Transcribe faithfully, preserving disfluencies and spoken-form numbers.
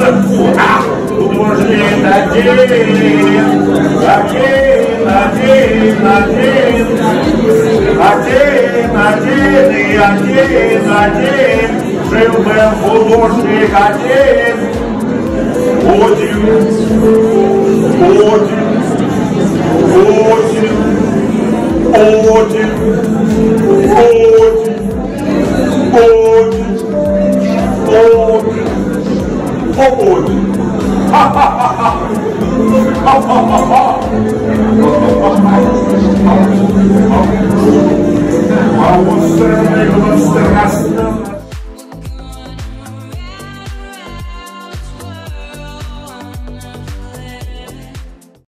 А, художник один, один, один, один, один, один и один, один. Жил-был художник один. Один, один, один, один, один, один, один. Ха-ха-ха-ха! Ха-ха-ха-ха!